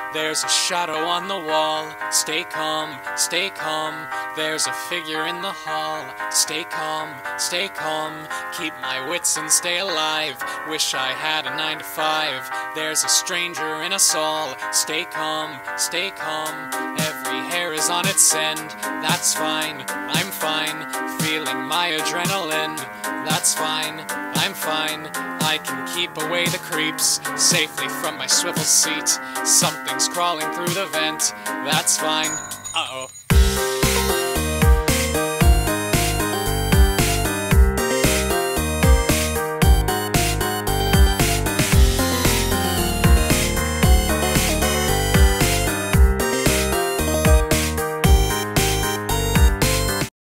There's a shadow on the wall. Stay calm, stay calm. There's a figure in the hall. Stay calm, stay calm. Keep my wits and stay alive. Wish I had a 9 to 5. There's a stranger in us all. Stay calm, stay calm. Every hair is on its end. That's fine, I'm fine. Feeling my adrenaline. That's fine, I'm fine. I can keep away the creeps safely from my swivel seat. Something's crawling through the vent. That's fine.